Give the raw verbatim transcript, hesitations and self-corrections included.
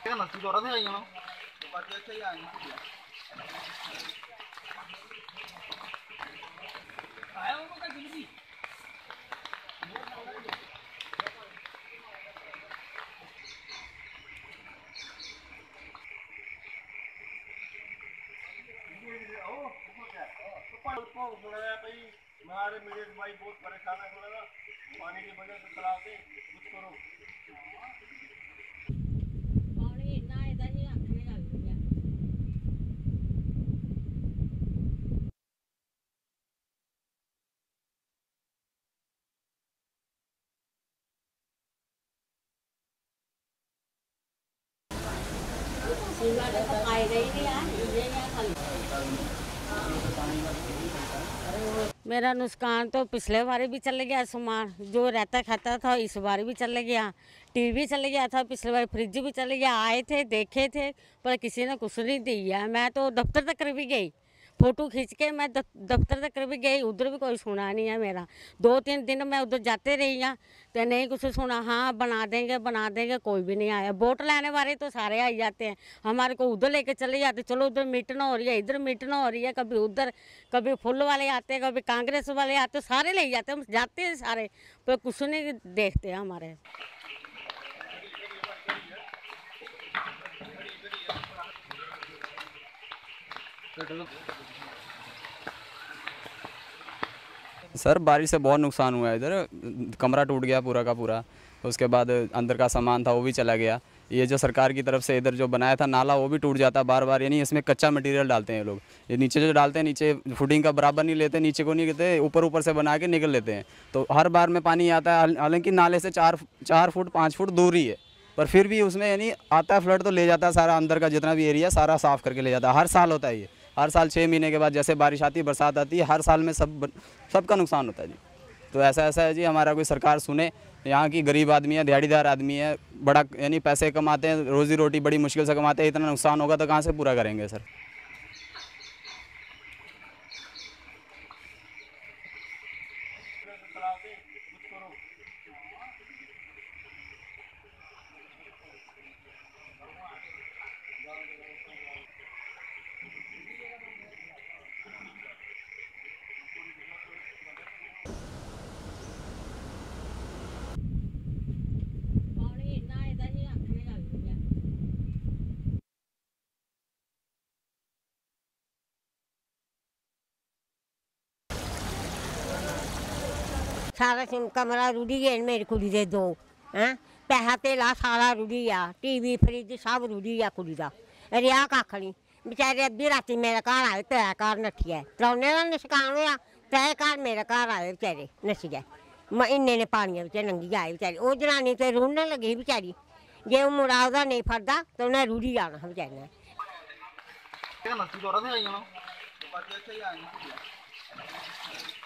हमारे मेरे भाई बहुत परेशान है, पानी की वजह से तालाब से कुछ करो। पानी इतना इधर ही आखने लग गया। सीमा तो पकाई गई नहीं यार, ये क्या खाली। मेरा नुकसान तो पिछले बार भी चले गया, सामान जो रहता खाता था इस बार भी चले गया, टीवी चले गया था, पिछले बार फ्रिज भी चले गया। आए थे देखे थे पर किसी ने कुछ नहीं दिया। मैं तो दफ्तर तक भी गई, फोटो खींच के मैं दफ्तर तक भी गई, उधर भी कोई सुना नहीं है मेरा। दो तीन दिन मैं उधर जाते रही हूँ तो नहीं कुछ सुना। हाँ बना देंगे बना देंगे, कोई भी नहीं आया। वोट लाने वाले तो सारे आ जाते हैं, हमारे को उधर लेके चले जाते, चलो उधर मीटिंग हो रही है, इधर मीटिंग हो रही है, कभी उधर कभी फुल वाले आते हैं, कभी कांग्रेस वाले आते, सारे ले जाते हैं, हम जाते हैं सारे, पर कुछ नहीं देखते हैं हमारे। सर बारिश से बहुत नुकसान हुआ है, इधर कमरा टूट गया पूरा का पूरा, उसके बाद अंदर का सामान था वो भी चला गया। ये जो सरकार की तरफ से इधर जो बनाया था नाला वो भी टूट जाता बार बार, यानी इसमें कच्चा मटेरियल डालते हैं लोग। ये नीचे जो डालते हैं नीचे फुटिंग का बराबर नहीं लेते, नीचे को नहीं कहते, ऊपर ऊपर से बना के निकल लेते हैं। तो हर बार में पानी आता है, हालांकि नाले से चार चार फुट पाँच फुट दूरी है, पर फिर भी उसमें यानी आता है फ्लड तो ले जाता है सारा, अंदर का जितना भी एरिया सारा साफ़ करके ले जाता है। हर साल होता है ये, हर साल छः महीने के बाद जैसे बारिश आती है बरसात आती है, हर साल में सब सबका नुकसान होता है जी। तो ऐसा ऐसा है जी, हमारा कोई सरकार सुने। यहाँ की गरीब आदमी है, दिहाड़ीदार आदमी है, बड़ा यानी पैसे कमाते हैं, रोज़ी रोटी बड़ी मुश्किल से कमाते हैं, इतना नुकसान होगा तो कहाँ से पूरा करेंगे सर। सारा कमरा रुड़ी गए मेरी कुड़ी दे दो हैं, पैसा तेला सारा रुड़ी आ, टीवी फ्रिज सब रुड़ी आ कुड़ी का, रिहा कक्ख नहीं। बेचारे अद्धी राती मेरे घर आए, त्रै घर नठी गए, त्रौने का नुकसान होया, त्रै घर मेरे घर आए बेचारे नसी गए। मैं इन्ने ने पानिया बिच लंघी आए बेचारी, वो जनानी तो रुड़न लगी बेचारी, जे मुड़ा ओहदा नहीं फड़दा तो उन्हें रुड़ी जाना हा बेचारी ने।